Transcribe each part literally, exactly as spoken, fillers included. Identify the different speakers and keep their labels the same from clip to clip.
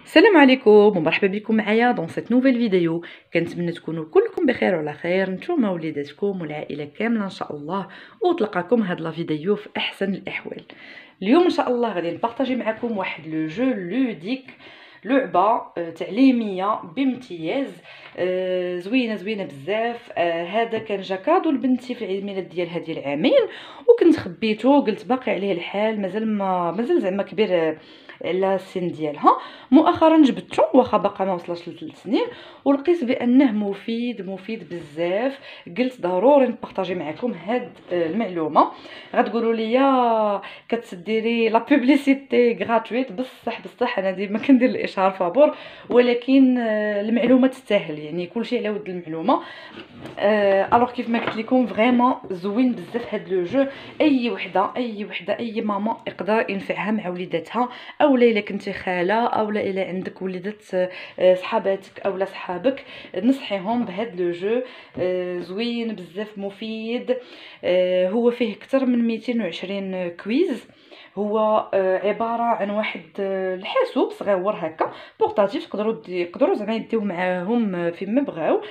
Speaker 1: السلام عليكم ومرحبا بكم معايا دون سيت نوفيل فيديو. كنتمنى تكونوا كلكم بخير وعلى خير، نتوما وليداتكم والعائله كامله ان شاء الله، وتلقاكم هاد لا فيديو في احسن الاحوال. اليوم ان شاء الله غادي نبارطاجي معكم واحد لو جو لوديك، لعبه تعليميه بامتياز، زوينه زوينه بزاف. هذا كان جا كادو لبنتي في عيد الميلاد ديالها ديال عامين، وكنت خبيته، قلت باقي عليه الحال، مازال ما مازال زعما كبير على السن ديالها. مؤخرا جبدته واخا باقا ما وصلش لثلاث سنين، ولقيت بانه مفيد مفيد بزاف. قلت ضروري نبارطاجي معكم هاد المعلومه. غتقولوا لي كتديري لا بوبليسيتي غراتويت، بصح بصح انا ديما كندير الاشهار فابور، ولكن المعلومه تستاهل، يعني كلشي على ود المعلومه. الوغ كيف ما قلت لكم فريمون زوين بزاف هاد لو جو. اي وحده اي وحده اي ماما يقدر ينفعها مع وليداتها، او الا كنتي خاله، او الا عندك وليدات صحاباتك او لا صحابك، نصحيهم بهاد لو جو. زوين بزاف مفيد. هو فيه اكثر من مئتين وعشرين كويز. هو عباره عن واحد الحاسوب صغيور هكا بورطاتيف، تقدروا يقدروا زعما يديو معاهم فيما بغاو.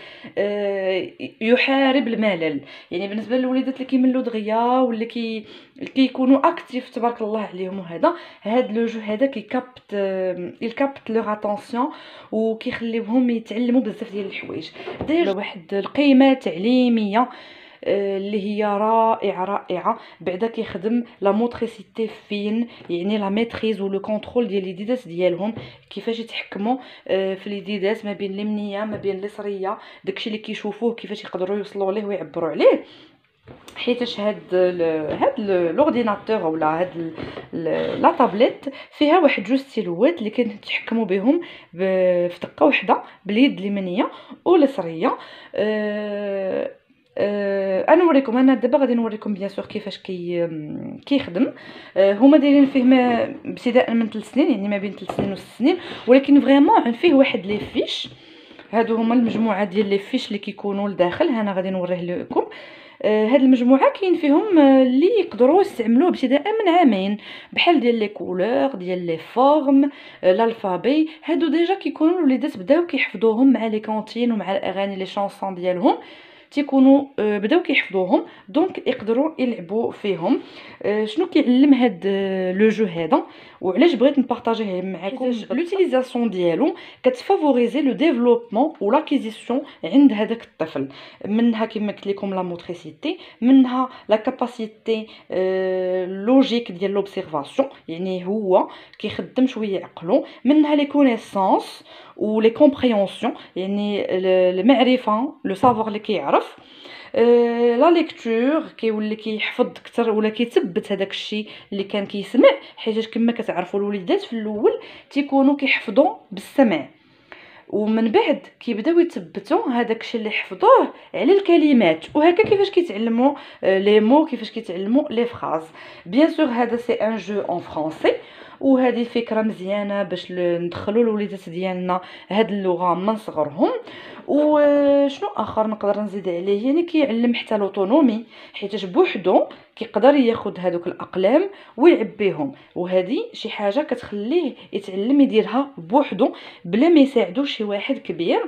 Speaker 1: يحارب الملل، يعني بالنسبه للوليدات اللي كيملوا دغيا ولا كي كيكونوا اكتيف تبارك الله عليهم، وهذا هاد لو جو هذا كيكابت الكابت لوغ اتونسيون، وكيخليوهم يتعلموا بزاف ديال الحوايج. داير واحد القيمه تعليميه اللي هي رائعه رائعه. بعدا كيخدم لا موتريسيتي فين، يعني لا ميتريز ولو كونترول ديال لي ديدات ديالهم، كيفاش يتحكموا في لي ديدات ما بين اليمنيه ما بين اليسريه، داكشي اللي كيشوفوه كيفاش يقدروا يوصلوا ليه ويعبروا عليه. حيتاش هاد هاد لورديناتور ولا هاد لا طابليت فيها واحد جوج ستيلوات اللي كنتحكموا بهم في دقه واحده باليد اليمنيه واليسريه. أه أه انا نوريكم، انا دابا غادي نوريكم بيان سور كيفاش كي كيخدم. أه هما دايرين فيه ابتداء من ثلاث سنين، يعني ما بين ثلاث سنين و ست سنين، ولكن فريمون فيه واحد لي فيش. هادو هما المجموعه ديال لي فيش اللي كيكونوا لداخل، هنا غادي نوريه لكم. آه هاد المجموعه كاين فيهم آه اللي يقدروا يستعملوه ابتداء من عامين، بحال ديال لي كولور ديال لي فورم، آه الالفابي. هادو ديجا كيكونوا الوليدات بداو كيحفظوهم مع لي كونتين ومع الاغاني لي شانسون ديالهم، تيكونوا آه بداو كيحفظوهم، دونك يقدروا يلعبوا فيهم. آه شنو كيعلم هاد آه لو جو هذا، وعلاش بغيت نبارطاجيه معكم؟ لوتيليزاسيون ديالو كتفافوريزي لو ديفلوبمون و لاكيزيسيون عند هذاك الطفل. منها كما قلت لكم لا موتريسيتي، منها لا كاباسيتي لوجيك ديال لوبسيرفاسيون، يعني هو كيخدم شويه عقلو. منها لي كونيسانس و لي كومبريهنسيون، يعني المعرفه لو سافوار اللي كيعرف. أه لا ليكتور كيولي كيحفظ اكثر ولا كيثبت هذاك الشيء اللي كان كيسمع، حيت كما كتعرفوا الوليدات في الاول تيكونوا كيحفظوا بالسمع، ومن بعد كيبداو يثبتوا هذاك الشيء اللي حفظوه على الكلمات، وهكا كيفاش كيتعلموا لي مو، كيفاش كيتعلموا لي فراز. بيان سور هذا سي ان جو اون فرونسي، وهذه فكره مزيانه باش ندخلوا الوليدات ديالنا هاد اللغه من صغرهم. وشنو اخر نقدر نزيد عليه؟ يعني كيعلم حتى لوطونومي، حيت بوحدو كيقدر ياخذ هذوك الاقلام ويلعب بهم، وهذه شي حاجه كتخليه يتعلم يديرها بوحدو بلا ما يساعدو شي واحد كبير.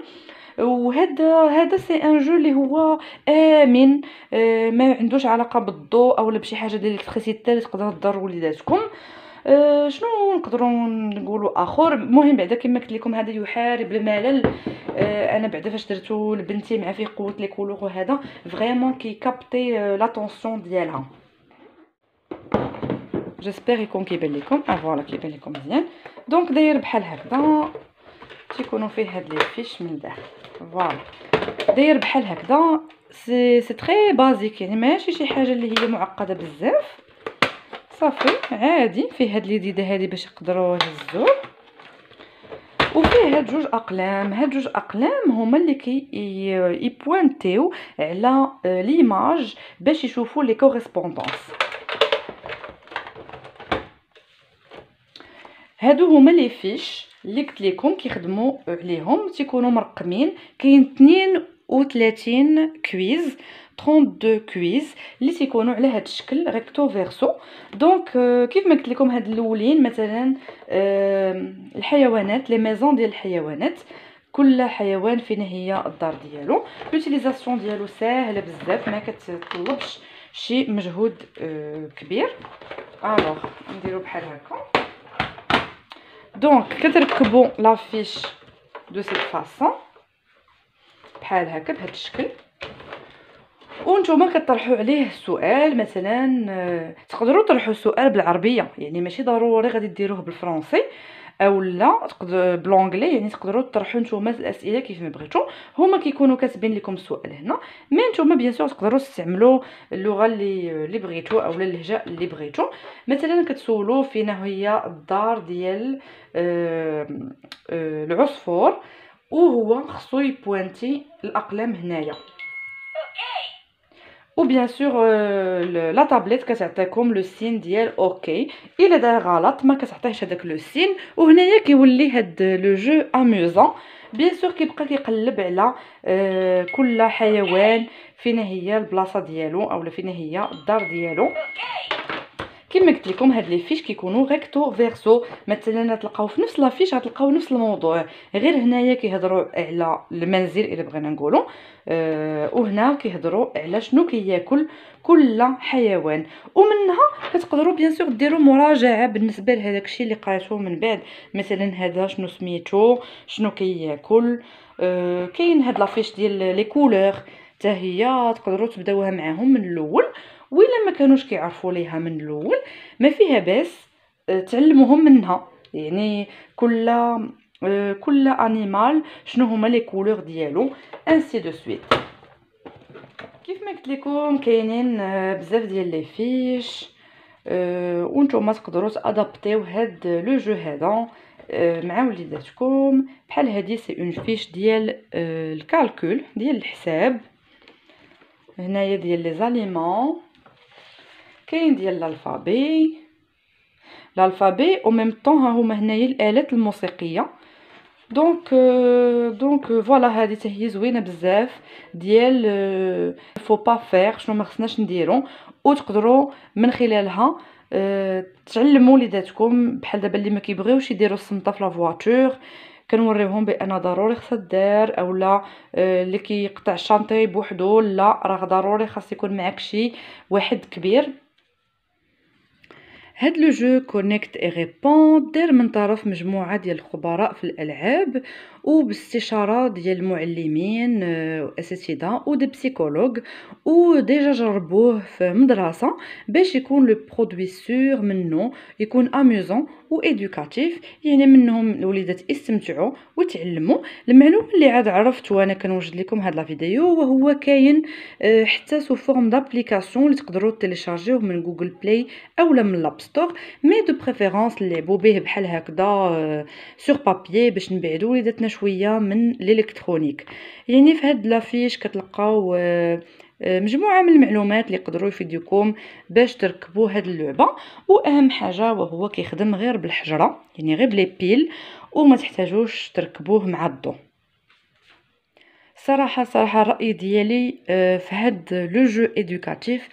Speaker 1: وهذا هذا سي ان جو اللي هو امن، آه ما عندوش علاقه بالضوء او بشي حاجه ديال الكتريسيتي اللي تقدر تضر وليداتكم. أه شنو نقدروا نقولوا اخر؟ المهم بعدا كما قلت لكم هذا يحارب الملل. أه انا بعدا فاش درتو لبنتي مع فيه قوه لي كولور، وهذا فريمون كي كابتي أه لاتونسيون ديالها. جيسبر يكون كيبان لكم، اه فوالا كيبان لكم مزيان. دونك داير بحال هكذا، تيكونوا فيه هاد لي فيش من الداخل، فوالا داير بحال هكذا. سي سي تري بازيك، يعني ماشي شي حاجه اللي هي معقده بزاف، صافي عادي. فيه هاد لي ديده هادي باش يقدروا يهزوه، وفيه هاد جوج اقلام. هاد جوج اقلام هما اللي كي يبوينتيو على ليماج باش يشوفوا لي كوريسبوندونس. هادو هما لي فيش اللي قلت لكم كيخدموا عليهم، تيكونوا مرقمين. كاين اثنين وثلاثين كويز اثنين وثلاثين كويز اللي تيكونوا على هذا الشكل ريكتو فيرسو. دونك كيف ما قلت لكم هاد الاولين مثلا الحيوانات، لي ميزون ديال الحيوانات، كل حيوان فين هي الدار ديالو. لوتيليزاسيون ديالو ساهله بزاف، ما كتطلبش شي مجهود كبير. الوغ نديرو بحال هكا. دونك كتركبوا لافيش دو سيت فاصون بحال هكا بهذا الشكل، وانتوما كطرحوا عليه السؤال. مثلا تقدروا تطرحوا السؤال بالعربيه، يعني ماشي ضروري غادي ديروه بالفرنسي او لا تقدر بلونغلي، يعني تقدروا تطرحوا نتوما الاسئله كيف ما بغيتو. هما كيكونوا كاتبين لكم السؤال هنا، مي نتوما بيان سور تقدروا تستعملوا اللغه اللي اللي بغيتو او اللهجه اللي بغيتو. مثلا كتسولوا فين هي الدار ديال آه آه العصفور، وهو خصو يبوانتي الاقلام هنايا. و بيان سور لا طابليت كتعطيكم لو سين ديال اوكي. الا دار غلط ما كتعطيهش هذاك لو سين، وهنايا كيولي هاد لو جو اميوزون. بيان سور كيبقى كيقلب على آه كل حيوان فين هي البلاصه ديالو اولا فين هي الدار ديالو. كما قلت لكم هاد لي فيش كيكونوا ريكتو فيرسو. مثلا تلقاو في نفس لافيش غتلقاو نفس الموضوع، غير هنايا كيهضروا على المنزل الا بغينا نقولوا أه وهنا كيهضروا على شنو كياكل كل حيوان. ومنها كتقدروا بيان سور ديروا مراجعه بالنسبه لهداك الشيء اللي قريتوه من بعد. مثلا هذا شنو سميتو، شنو كياكل. أه كاين هاد لافيش ديال لي كولور حتى هي تقدروا تبداوها معاهم من الاول، وإلا ما كانوش كيعرفوا ليها من الاول ما فيها باس تعلموهم منها. يعني كل كل انيمال شنو هما لي كولور ديالو انسي دو سويت. كيف ما قلت لكم كاينين بزاف ديال لي فيش، وانتم تقدروا تادابتيو هاد لو جو هذا مع وليداتكم. بحال هذه سي اون فيش ديال الكالكول ديال الحساب، هنايا ديال لي زاليمون، كاين ديال الالفابي الالفابي او ميم طون ها هما هنايا الالات الموسيقيه. دونك دونك فوالا هذه حتى هي زوينه بزاف ديال فو با فير شنو ما خصناش نديرو، وتقدروا من خلالها تعلموا وليداتكم. بحال دابا اللي ما كيبغيوش يديروا الصمته في لا فواتور كنوريوهم بان ضروري خصها دار، اولا اللي كيقطع الشانطي بوحدو لا راه ضروري خاص يكون معاك شي واحد كبير. هاد لو جو كونيكت اي ريبون دار من طرف مجموعه ديال الخبراء في الالعاب وباستشاره ديال المعلمين اساتذه ودي بسيكولوج، وديجا جربوه في مدرسه باش يكون لو برودوي سور منه يكون اميوزون و ايدوكاتيف، يعني منهم الوليدات يستمتعوا وتعلموا. المعلومه اللي عاد عرفت وانا كنوجد لكم هاد لا فيديو وهو كاين حتى سو فورم دابليكاسيون اللي تقدروا تيليشارجيوه من جوجل بلاي اولا من لاب ستور، مي دو بريفيرونس نلعبوا به بحال هكذا سور بابيي باش نبعدوا وليداتنا شويه من الالكترونيك. يعني في هاد لافيش كتلقاو مجموعه من المعلومات اللي يقدروا يفيدوكم باش تركبوا هاد اللعبه. واهم حاجه وهو كيخدم غير بالحجره، يعني غير بلي بيل وما تحتاجوش تركبوه مع الضو. صراحه صراحه الراي ديالي في هاد لو جو ايدوكاتيف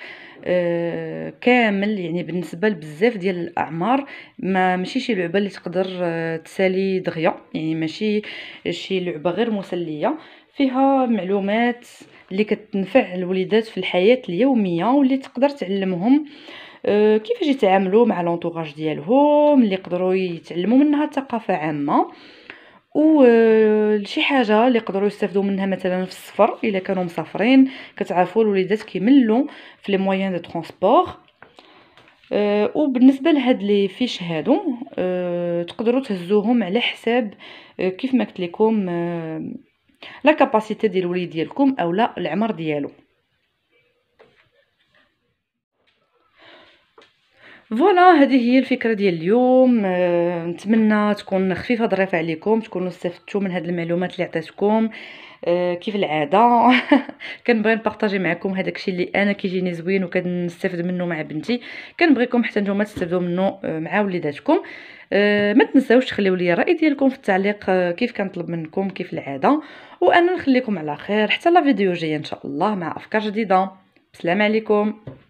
Speaker 1: كامل، يعني بالنسبه لبزاف ديال الاعمار ما ماشي شي لعبه اللي تقدر تسالي دغيا، يعني ماشي شي لعبه غير مسليه، فيها معلومات اللي كتنفع الوليدات في الحياه اليوميه واللي تقدر تعلمهم كيفاش يتعاملوا مع لونطوراج ديالهم، اللي يقدروا يتعلموا منها ثقافه عامه، و شي حاجه اللي يقدروا يستافدوا منها مثلا في السفر الا كانوا مسافرين. كتعرفوا الوليدات كيملوا في لي مويان دو ترونسبور. أه وبالنسبه لهاد لي فيش هادو أه تقدروا تهزوهم على حساب أه كيف ما قلت لكم أه لا كاباسيتي ديال الوليد ديالكم اولا العمر ديالو. فوالا هذه هي الفكره ديال اليوم. أه نتمنى تكون خفيفه ظريفه عليكم، تكونوا استفدتوا من هذه المعلومات اللي عطيتكم. أه كيف العاده كنبغي نبارطاجي معكم هذاك الشيء اللي انا كيجيني زوين وكنستافد منه مع بنتي، كنبغيكم حتى نتوما تستافدوا منه مع وليداتكم. أه ما تنساوش تخليو لي الراي ديالكم في التعليق، أه كيف كنطلب منكم كيف العاده. وانا نخليكم على خير حتى لا فيديو جايه ان شاء الله مع افكار جديده. السلام عليكم.